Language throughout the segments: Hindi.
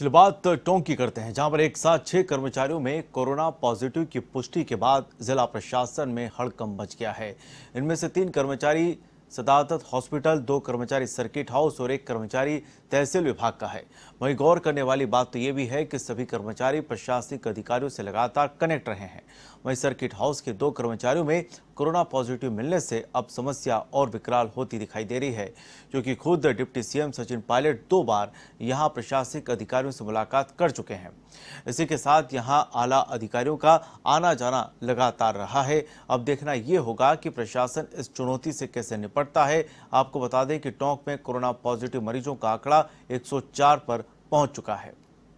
चलिए बात टोंक की करते हैं, जहां पर एक साथ 6 कर्मचारियों में कोरोना पॉजिटिव की पुष्टि के बाद जिला प्रशासन में हड़कंप मच गया है। इनमें से 3 कर्मचारी सदाकत हॉस्पिटल, 2 कर्मचारी सर्किट हाउस और 1 कर्मचारी तहसील विभाग का है। वहीं गौर करने वाली बात तो ये भी है कि सभी कर्मचारी प्रशासनिक अधिकारियों से लगातार कनेक्ट रहे हैं। वहीं सर्किट हाउस के 2 कर्मचारियों में कोरोना पॉजिटिव मिलने से अब समस्या और विकराल होती दिखाई दे रही है, क्योंकि खुद डिप्टी सीएम सचिन पायलट 2 बार यहां प्रशासनिक अधिकारियों से मुलाकात कर चुके हैं। इसी के साथ यहां आला अधिकारियों का आना जाना लगातार रहा है। अब देखना यह होगा कि प्रशासन इस चुनौती से कैसे निपटता है। आपको बता दें कि टोंक में कोरोना पॉजिटिव मरीजों का आंकड़ा 104 पर पहुंच चुका है।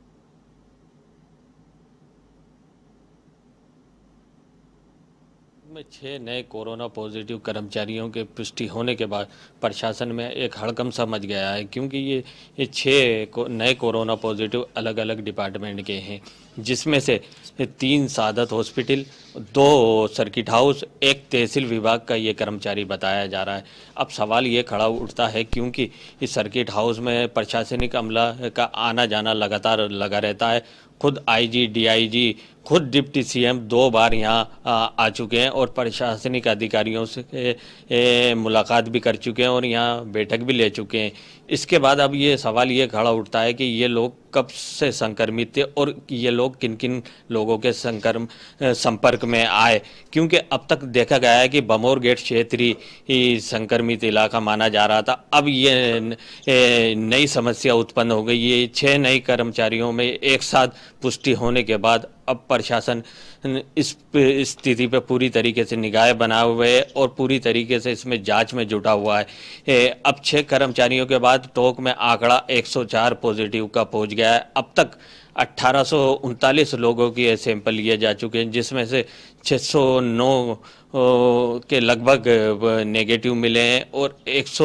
में 6 नए कोरोना पॉजिटिव कर्मचारियों के पुष्टि होने के बाद प्रशासन में एक हड़कंप सा मच गया है, क्योंकि ये 6 नए कोरोना पॉजिटिव अलग अलग डिपार्टमेंट के हैं, जिसमें से 3 सादत हॉस्पिटल, 2 सर्किट हाउस, 1 तहसील विभाग का ये कर्मचारी बताया जा रहा है। अब सवाल ये खड़ा उठता है, क्योंकि इस सर्किट हाउस में प्रशासनिक अमला का आना जाना लगातार लगा रहता है। खुद आईजी, डीआईजी, खुद डिप्टी सीएम 2 बार यहाँ आ चुके हैं और प्रशासनिक अधिकारियों से मुलाकात भी कर चुके हैं और यहाँ बैठक भी ले चुके हैं। इसके बाद अब ये सवाल ये खड़ा उठता है कि ये लोग कब से संक्रमित थे और ये लोग किन किन लोगों के संपर्क में आए, क्योंकि अब तक देखा गया है कि बमोर गेट क्षेत्रीय संक्रमित इलाका माना जा रहा था। अब ये नई समस्या उत्पन्न हो गई। ये 6 नए कर्मचारियों में एक साथ पुष्टि होने के बाद अब प्रशासन इस स्थिति पे पूरी तरीके से निगाह बनाए हुए है और पूरी तरीके से इसमें जांच में जुटा हुआ है। अब 6 कर्मचारियों के बाद टोंक में आंकड़ा 104 पॉजिटिव का पहुंच गया है। अब तक 1839 लोगों के सैंपल लिए जा चुके हैं, जिसमें से 609 के लगभग नेगेटिव मिले हैं और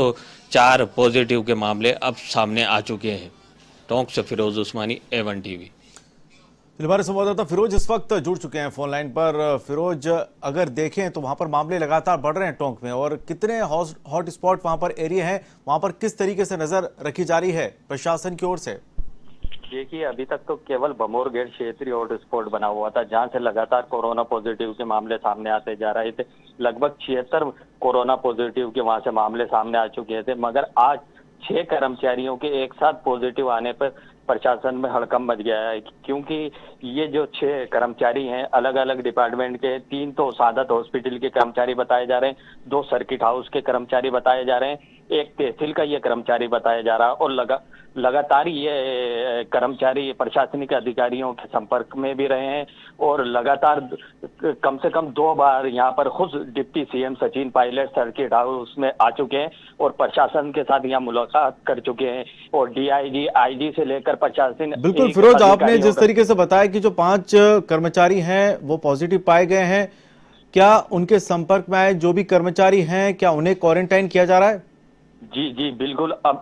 104 पॉजिटिव के मामले अब सामने आ चुके हैं। टोंक से फिरोज उस्मानी, A1 TV। हमारे संवाददाता फिरोज इस वक्त जुड़ चुके हैं फोन लाइन पर। फिरोज, अगर देखें तो वहां पर मामले लगातार बढ़ रहे हैं टोंक में, और कितने हॉट स्पॉट वहां पर एरिया हैं, वहां पर किस तरीके से नजर रखी जा रही है प्रशासन की ओर से? देखिए, अभी तक तो केवल बमोर गेट क्षेत्रीय हॉट स्पॉट बना हुआ था, जहां से लगातार कोरोना पॉजिटिव के मामले सामने आते जा रहे थे। लगभग 76 कोरोना पॉजिटिव के वहां से मामले सामने आ चुके थे, मगर आज 6 कर्मचारियों के एक साथ पॉजिटिव आने पर प्रशासन में हड़कंप मच गया है, क्योंकि ये जो 6 कर्मचारी हैं अलग अलग डिपार्टमेंट के, 3 तो सादत हॉस्पिटल के कर्मचारी बताए जा रहे हैं, 2 सर्किट हाउस के कर्मचारी बताए जा रहे हैं, 1 तहसील का ये कर्मचारी बताया जा रहा है, और लगातार ये कर्मचारी प्रशासनिक अधिकारियों के संपर्क में भी रहे हैं और लगातार कम से कम 2 बार यहाँ पर खुद deputy CM Sachin Pilot circuit house में आ चुके हैं और प्रशासन के साथ यहाँ मुलाकात कर चुके हैं, और डीआईजी, आईजी से लेकर प्रशासन। बिल्कुल फिरोज, आपने जिस तरीके से बताया कि जो 5 कर्मचारी हैं वो पॉजिटिव पाए गए हैं, क्या उनके संपर्क में आए जो भी कर्मचारी हैं, क्या उन्हें क्वारंटाइन किया जा रहा है? जी बिल्कुल। अब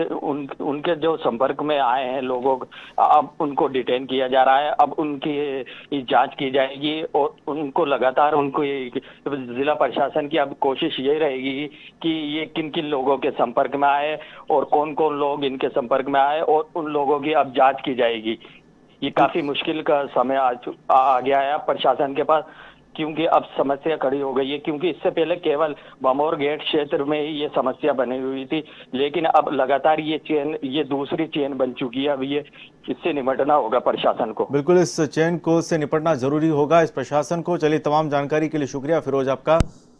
उनके जो संपर्क में आए हैं लोगों, अब उनको डिटेन किया जा रहा है। अब उनकी जांच की जाएगी और उनको लगातार जिला प्रशासन की अब कोशिश ये रहेगी कि ये किन किन लोगों के संपर्क में आए और कौन कौन लोग इनके संपर्क में आए, और उन लोगों की अब जांच की जाएगी। ये काफी मुश्किल का समय आ गया है प्रशासन के पास, क्योंकि अब समस्या खड़ी हो गई है, क्योंकि इससे पहले केवल बमोर गेट क्षेत्र में ही ये समस्या बनी हुई थी, लेकिन अब लगातार ये दूसरी चेन बन चुकी है। अब ये इससे निपटना होगा प्रशासन को। बिल्कुल, इस चेन को से निपटना जरूरी होगा इस प्रशासन को। चलिए, तमाम जानकारी के लिए शुक्रिया फिरोज आपका।